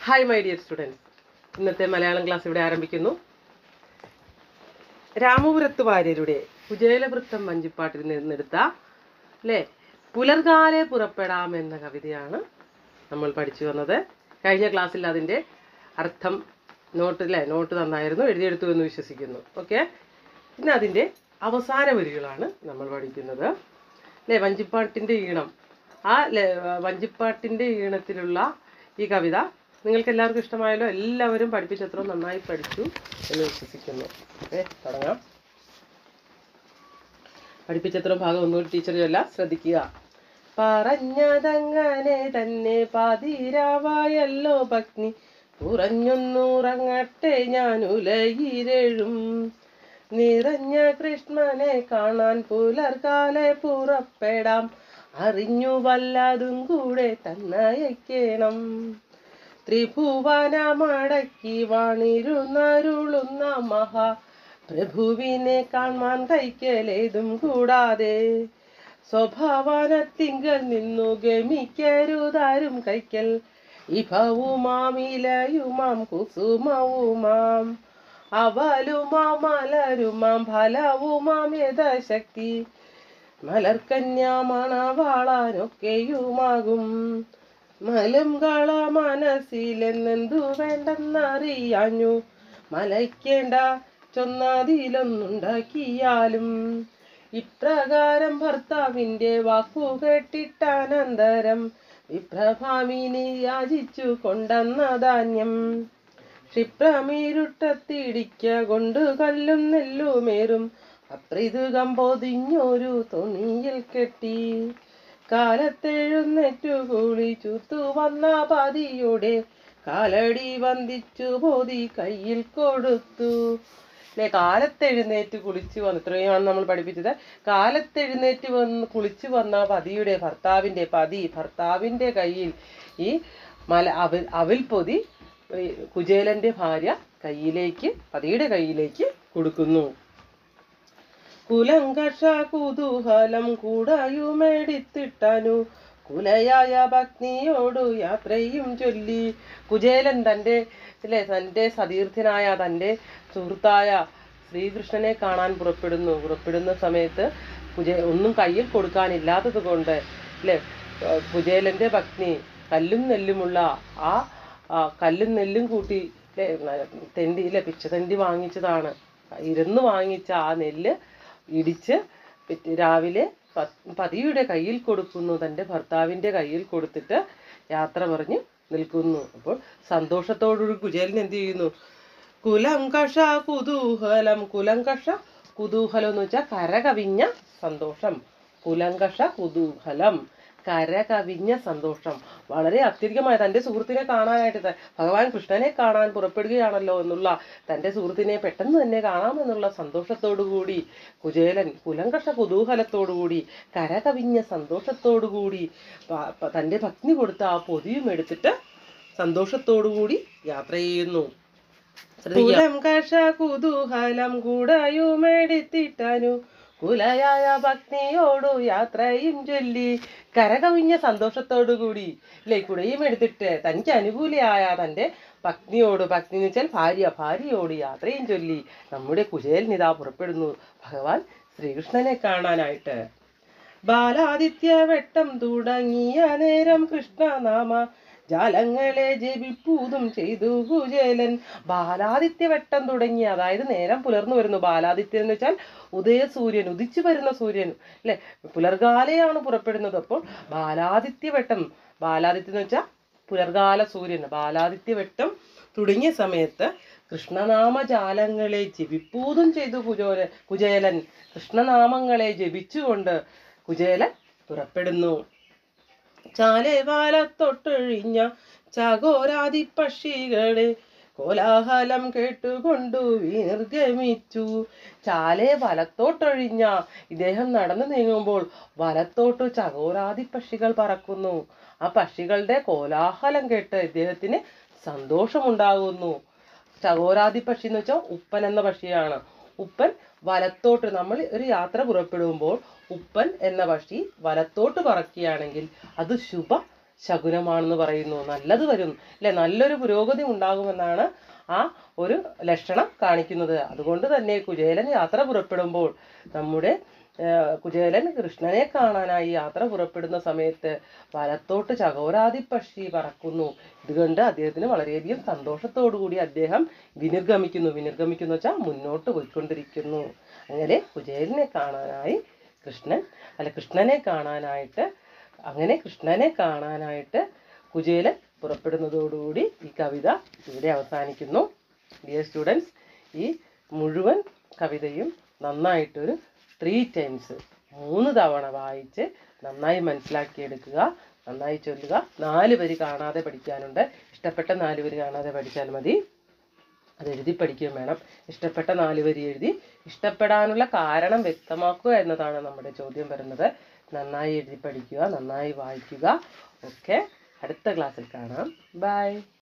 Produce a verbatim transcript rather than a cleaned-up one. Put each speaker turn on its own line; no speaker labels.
Hi my dear students, ഇന്നത്തെ Malayalam class ഇവിടെ ആരംഭിക്കുന്നു. രാമപുരത്ത് വാര്യരുടെ കുചേലവൃത്തം വഞ്ചിപ്പാട്ടിൽ നിന്നെടുത്ത അല്ലേ പുലർകാലെ പുറപ്പെടാം എന്ന കവിതയാണ് നമ്മൾ പഠിച്ചു വന്നത്. കഴിഞ്ഞ ക്ലാസ്സിൽ അതിൻ്റെ അർത്ഥം നോട്ടിലെ നോട്ട് തന്നായിരുന്നു, എഴുതിയെടുത്തു എന്ന് വിശ്വസിക്കുന്നു. ഓക്കെ, ഇന്ന് അതിൻ്റെ അവസാന വരികളാണ് നമ്മൾ പഠിക്കുന്നത്. അല്ലേ, വഞ്ചിപ്പാട്ടിൻ്റെ ഈണം, ആ വഞ്ചിപ്പാട്ടിൻ്റെ ഈണത്തിലുള്ള ഈ കവിത നിങ്ങൾക്ക് എല്ലാവർക്കും ഇഷ്ടമായല്ലോ. എല്ലാവരും പഠിപ്പിച്ചത്ര നന്നായി പഠിച്ചു എന്ന് വിശ്വസിക്കുന്നു. ഓക്കെ, തുടങ്ങാം. പഠിപ്പിച്ചത്ര ഭാഗം ഒന്നുകൂടി ടീച്ചർ ചൊല്ലാം, ശ്രദ്ധിക്കുക. പറഞ്ഞതങ്ങനെ തന്നെ പാതിരാവായല്ലോ പത്നി, കുറഞ്ഞൊന്നുറങ്ങട്ടെ ഞാൻ ഉലയിരഴും. നിറഞ്ഞ കൃഷ്ണനെ കാണാൻ പുലർകാലെ പുറപ്പെടാം, അറിഞ്ഞു വല്ലതും കൂടെ തന്നയക്കണം. ത്രിഭുവനമടക്കി വാണിരുന്നരുളുന്ന മഹാ പ്രഭുവിനെ കാണാൻ കൈക്കലേതും കൂടാതെ, സ്വഭാവനത്തിങ്കൽ നിന്നു ഗമിക്കരുതാരും കൈക്കൽ. ഇഭവുമാമിലയുമാം കുസുമവുമാം അവലുമാം മലരുമാം ഫലവുമാം യഥശക്തി, മലർക്കന്യാമണവാളാനൊക്കെയുമാകും. മലം കള മനസ്സിലെന്നെന്തു വേണ്ടെന്നറിയാഞ്ഞു, മലയ്ക്കേണ്ട ചൊന്നതിലൊന്നുണ്ടാക്കിയാലും. ഇപ്രകാരം ഭർത്താവിൻ്റെ വാക്കു കേട്ടിട്ടാനന്തരം വിപ്രഭാമിനി യാചിച്ചു കൊണ്ടെന്ന ധാന്യം. ക്ഷിപ്രമീരുട്ടത്തിടിക്ക കൊണ്ട് കല്ലും നെല്ലുമേറും അപ്രീതുകം പൊതിഞ്ഞൊരു തുണിയിൽ കെട്ടി. കാലത്തെഴുന്നേറ്റു കുളിച്ചുത്തു വന്ന പതിയുടെ കാലടി വന്ദിച്ചു പോതി കയ്യിൽ കൊടുത്തു. അല്ലെ, കാലത്തെഴുന്നേറ്റ് കുളിച്ചു വന്ന്, ഇത്രയുമാണ് നമ്മൾ പഠിപ്പിച്ചത്. കാലത്തെഴുന്നേറ്റ് വന്ന് കുളിച്ചു വന്ന പതിയുടെ ഭർത്താവിൻ്റെ പതി ഭർത്താവിൻ്റെ കയ്യിൽ ഈ മല അവിൽ അവിൽ പൊതി കുചേലൻ്റെ ഭാര്യ കയ്യിലേക്ക് പതിയുടെ കയ്യിലേക്ക് കൊടുക്കുന്നു. കുലങ്കഷ കുതൂഹലം കൂടായുമെടുത്തിട്ടനു കുലയായ ഭഗ്നിയോടു യാത്രയും ചൊല്ലി. കുചേലൻ തൻ്റെ അല്ലെ തൻ്റെ സതീർത്ഥ്യനായ തൻ്റെ സുഹൃത്തായ ശ്രീകൃഷ്ണനെ കാണാൻ പുറപ്പെടുന്നു. പുറപ്പെടുന്ന സമയത്ത് കുചേ ഒന്നും കയ്യിൽ കൊടുക്കാനില്ലാത്തത് കൊണ്ട് അല്ലെ കുചേലൻ്റെ ഭഗ്നി കല്ലും നെല്ലുമുള്ള ആ കല്ലും നെല്ലും കൂട്ടി തെണ്ടി ഇല്ലേ പിച്ചതണ്ടി വാങ്ങിച്ചതാണ്. ഇരുന്ന് വാങ്ങിച്ച ആ നെല്ല് ഇടിച്ച് രാവിലെ പതിയുടെ കയ്യിൽ കൊടുക്കുന്നു. തൻ്റെ ഭർത്താവിൻ്റെ കയ്യിൽ കൊടുത്തിട്ട് യാത്ര പറഞ്ഞ് നിൽക്കുന്നു. അപ്പോൾ സന്തോഷത്തോടുകൂടി കുചേലൻ എന്ത് ചെയ്യുന്നു? കുലങ്കഷ കുതൂഹലം. കുലങ്കഷ കുതൂഹലം എന്ന് വെച്ചാൽ കരകവിഞ്ഞ സന്തോഷം. കുലങ്കഷ കുതൂഹലം, കരകവിഞ്ഞ സന്തോഷം. വളരെ അത്യധികമായ തൻ്റെ സുഹൃത്തിനെ കാണാനായിട്ട് ഭഗവാൻ കൃഷ്ണനെ കാണാൻ പുറപ്പെടുകയാണല്ലോ എന്നുള്ള തൻ്റെ സുഹൃത്തിനെ പെട്ടെന്ന് തന്നെ കാണാമെന്നുള്ള സന്തോഷത്തോടുകൂടി കുചേലൻ കുലങ്കഷ കുതൂഹലത്തോടുകൂടി കരകവിഞ്ഞ സന്തോഷത്തോടുകൂടി തൻ്റെ ഭഗ്നി കൊടുത്ത ആ പൊതിയും എടുത്തിട്ട് സന്തോഷത്തോടുകൂടി യാത്ര ചെയ്യുന്നു. കുലങ്കഷ കുതൂഹലം കൂടായുമെടുത്തിട്ടനു കുലയായ ഭഗ്നിയോടു യാത്രയും ചൊല്ലി. കരകവിഞ്ഞ സന്തോഷത്തോടുകൂടി അല്ലെ കുടയും എടുത്തിട്ട് തനിക്ക് അനുകൂലിയായ തൻ്റെ ഭഗ്നിയോട്, ഭഗ്നി എന്ന് വെച്ചാൽ ഭാര്യ, ഭാര്യയോട് യാത്രയും ചൊല്ലി നമ്മുടെ കുചേലൻ ഇതാ പുറപ്പെടുന്നു ഭഗവാൻ ശ്രീകൃഷ്ണനെ കാണാനായിട്ട്. ബാലാദിത്യ വെട്ടം തുടങ്ങിയ നേരം കൃഷ്ണനാമ ജാലങ്ങളെ ജപിപ്പൂതും ചെയ്തു കുചേലൻ. ബാലാദിത്യ വെട്ടം തുടങ്ങി, അതായത് നേരം പുലർന്നു വരുന്നു. ബാലാദിത്യൻ എന്ന് വെച്ചാൽ ഉദയസൂര്യൻ, ഉദിച്ചു വരുന്ന സൂര്യൻ അല്ലെ. പുലർകാലയാണ് പുറപ്പെടുന്നത്. അപ്പോൾ ബാലാദിത്യ വെട്ടം, ബാലാദിത്യം എന്ന് വെച്ചാൽ പുലർകാല സൂര്യൻ. ബാലാദിത്യ വെട്ടം തുടങ്ങിയ സമയത്ത് കൃഷ്ണനാമജാലങ്ങളെ ജപിപ്പൂതും ചെയ്തു കുചോല കുചേലൻ. കൃഷ്ണനാമങ്ങളെ ജപിച്ചുകൊണ്ട് കുചേലൻ പുറപ്പെടുന്നു. ചാലെ വാലത്തൊട്ടൊഴിഞ്ഞ ചകോരാതി പക്ഷികളെ കോലാഹലം കേട്ടുകൊണ്ടു വിനിർഗമിച്ചു. ചാലെ വലത്തോട്ടൊഴിഞ്ഞ, ഇദ്ദേഹം നടന്നു നീങ്ങുമ്പോൾ വലത്തോട്ട് ചകോരാതി പക്ഷികൾ പറക്കുന്നു. ആ പക്ഷികളുടെ കോലാഹലം കേട്ട് ഇദ്ദേഹത്തിന് സന്തോഷമുണ്ടാകുന്നു. ചകോരാതി പക്ഷി എന്ന് വെച്ചാൽ ഉപ്പൻ എന്ന പക്ഷിയാണ്. ഉപ്പൻ വലത്തോട്ട്, നമ്മൾ ഒരു യാത്ര പുറപ്പെടുമ്പോൾ ഉപ്പൻ എന്ന പക്ഷി വലത്തോട്ട് പറക്കുകയാണെങ്കിൽ അത് ശുഭ ശകുനമാണെന്ന് പറയുന്നു. നല്ലത് വരും അല്ലെ, നല്ലൊരു പുരോഗതി ഉണ്ടാകുമെന്നാണ് ആ ഒരു ലക്ഷണം കാണിക്കുന്നത്. അതുകൊണ്ട് തന്നെ കുചേലൻ യാത്ര പുറപ്പെടുമ്പോൾ നമ്മുടെ കുചേലൻ കൃഷ്ണനെ കാണാനായി യാത്ര പുറപ്പെടുന്ന സമയത്ത് വലത്തോട്ട് ചകോരാതി പക്ഷി പറക്കുന്നു. ഇത് കണ്ട് അദ്ദേഹത്തിന് വളരെയധികം സന്തോഷത്തോടു കൂടി അദ്ദേഹം വിനിർഗമിക്കുന്നു. വിനിർഗമിക്കുന്നു വെച്ചാൽ മുന്നോട്ട് പോയിക്കൊണ്ടിരിക്കുന്നു. അങ്ങനെ കുചേലനെ കാണാനായി കൃഷ്ണൻ അല്ല കൃഷ്ണനെ കാണാനായിട്ട് അങ്ങനെ കൃഷ്ണനെ കാണാനായിട്ട് കുചേലൻ പുറപ്പെടുന്നതോടുകൂടി ഈ കവിത ഇവിടെ അവസാനിക്കുന്നു. ഡിയർ സ്റ്റുഡൻസ്, ഈ മുഴുവൻ കവിതയും നന്നായിട്ടൊരു ത്രീ ടൈംസ് മൂന്ന് തവണ വായിച്ച് നന്നായി മനസ്സിലാക്കിയെടുക്കുക, നന്നായി ചൊല്ലുക. നാല് വരി കാണാതെ പഠിക്കാനുണ്ട്. ഇഷ്ടപ്പെട്ട നാല് വരി കാണാതെ പഠിച്ചാൽ മതി. അത് എഴുതി പഠിക്കുകയും വേണം. ഇഷ്ടപ്പെട്ട നാല് വരി എഴുതി ഇഷ്ടപ്പെടാനുള്ള കാരണം വ്യക്തമാക്കുക എന്നതാണ് നമ്മുടെ ചോദ്യം വരുന്നത്. നന്നായി എഴുതി പഠിക്കുക, നന്നായി വായിക്കുക. ഓക്കെ, അടുത്ത ക്ലാസ്സിൽ കാണാം. ബൈ.